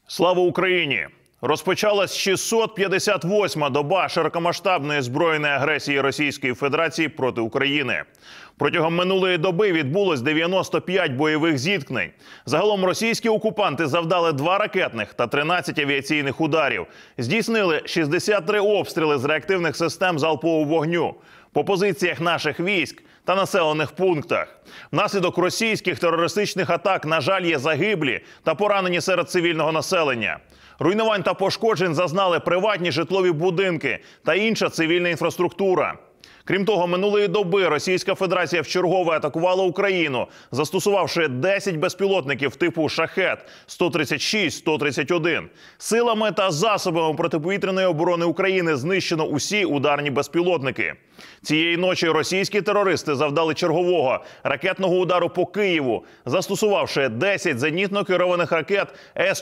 Слава Україні! Розпочалась 658-ма доба широкомасштабної збройної агресії Російської Федерації проти України. Протягом минулої доби відбулось 95 бойових зіткнень. Загалом російські окупанти завдали 2 ракетних та 13 авіаційних ударів. Здійснили 63 обстріли з реактивних систем залпового вогню по позиціях наших військ та населених пунктах. Внаслідок російських терористичних атак, на жаль, є загиблі та поранені серед цивільного населення. Руйнувань та пошкоджень зазнали приватні житлові будинки та інша цивільна інфраструктура. Крім того, минулої доби Російська Федерація вчергове атакувала Україну, застосувавши 10 безпілотників типу «Шахет-136-131». Силами та засобами протиповітряної оборони України знищено усі ударні безпілотники. Цієї ночі російські терористи завдали чергового ракетного удару по Києву, застосувавши 10 зенітно-керованих ракет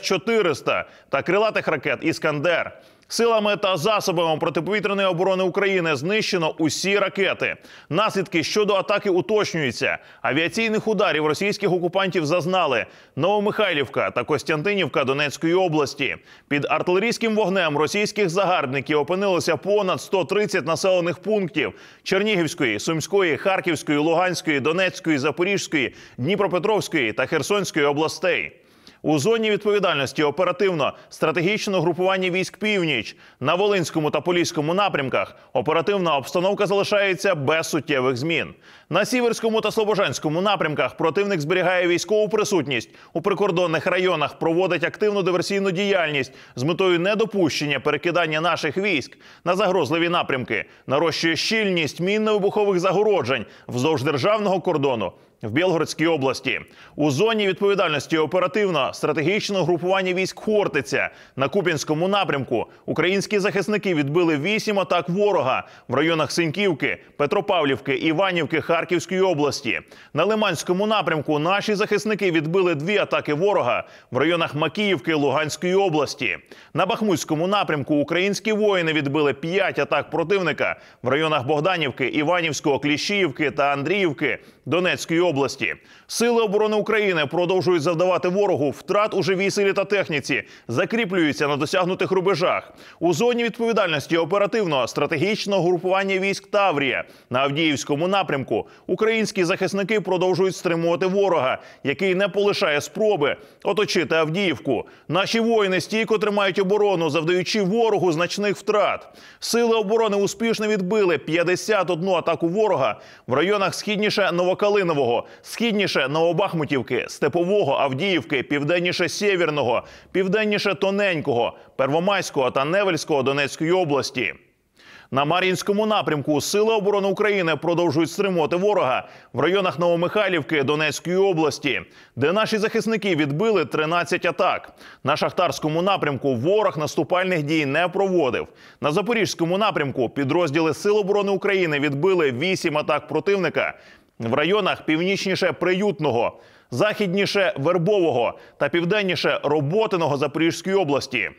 С-400 та крилатих ракет «Іскандер». Силами та засобами протиповітряної оборони України знищено усі ракети. Наслідки щодо атаки уточнюються. Авіаційних ударів російських окупантів зазнали Новомихайлівка та Костянтинівка Донецької області. Під артилерійським вогнем російських загарбників опинилося понад 130 населених пунктів Чернігівської, Сумської, Харківської, Луганської, Донецької, Запорізької, Дніпропетровської та Херсонської областей. У зоні відповідальності оперативно-стратегічного групування військ «Північ» на Волинському та Поліському напрямках оперативна обстановка залишається без суттєвих змін. На Сіверському та Слобожанському напрямках противник зберігає військову присутність, у прикордонних районах проводить активну диверсійну діяльність з метою недопущення перекидання наших військ на загрозливі напрямки, нарощує щільність мінно-вибухових загороджень вздовж державного кордону в Білгородській області. У зоні відповідальності оперативно-стратегічного групування військ «Хортиця» на Куп'янському напрямку українські захисники відбили 8 атак ворога в районах Синьківки, Петропавлівки, Іванівки Харківської області. На Лиманському напрямку наші захисники відбили 2 атаки ворога в районах Макіївки Луганської області. На Бахмутському напрямку українські воїни відбили 5 атак противника в районах Богданівки, Іванівського, Кліщіївки та Андріївки Донецької області. Сили оборони України продовжують завдавати ворогу втрат у живій силі та техніці, закріплюються на досягнутих рубежах. У зоні відповідальності оперативно-стратегічного групування військ «Таврія» на Авдіївському напрямку українські захисники продовжують стримувати ворога, який не полишає спроби оточити Авдіївку. Наші воїни стійко тримають оборону, завдаючи ворогу значних втрат. Сили оборони успішно відбили 51 атаку ворога в районах східніше Новокалинового, східніше Новобахмутівки, Степового, Авдіївки, південніше Сєвєрного, південніше Тоненького, Первомайського та Невельського Донецької області. На Мар'їнському напрямку Сили оборони України продовжують стримувати ворога в районах Новомихайлівки Донецької області, де наші захисники відбили 13 атак. На Шахтарському напрямку ворог наступальних дій не проводив. На Запорізькому напрямку підрозділи Сил оборони України відбили 8 атак противника в районах північніше Приютного, західніше Вербового та південніше Роботиного Запорізької області.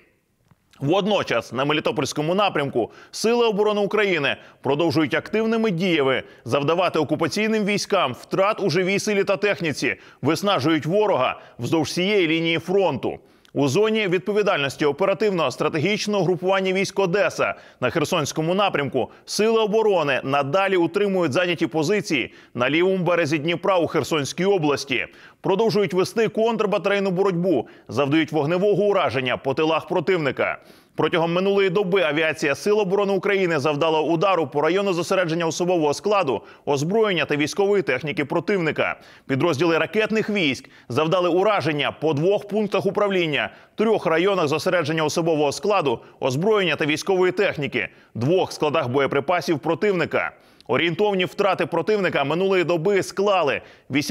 Водночас на Мелітопольському напрямку Сили оборони України продовжують активними діями завдавати окупаційним військам втрат у живій силі та техніці, виснажують ворога вздовж всієї лінії фронту. У зоні відповідальності оперативно-стратегічного групування військ «Одеса» на Херсонському напрямку Сили оборони надалі утримують зайняті позиції на лівому березі Дніпра у Херсонській області. Продовжують вести контрбатарейну боротьбу, завдають вогневого ураження по тилах противника. Протягом минулої доби авіація Сил оборони України завдала удару по району зосередження особового складу, озброєння та військової техніки противника. Підрозділи ракетних військ завдали ураження по 2 пунктах управління, 3 районах зосередження особового складу, озброєння та військової техніки, 2 складах боєприпасів противника. Орієнтовні втрати противника минулої доби склали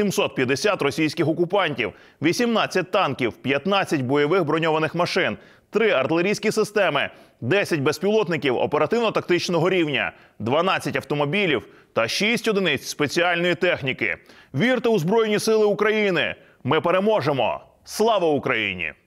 850 російських окупантів, 18 танків, 15 бойових броньованих машин, 3 артилерійські системи, 10 безпілотників оперативно-тактичного рівня, 12 автомобілів та 6 одиниць спеціальної техніки. Вірте у Збройні Сили України! Ми переможемо! Слава Україні!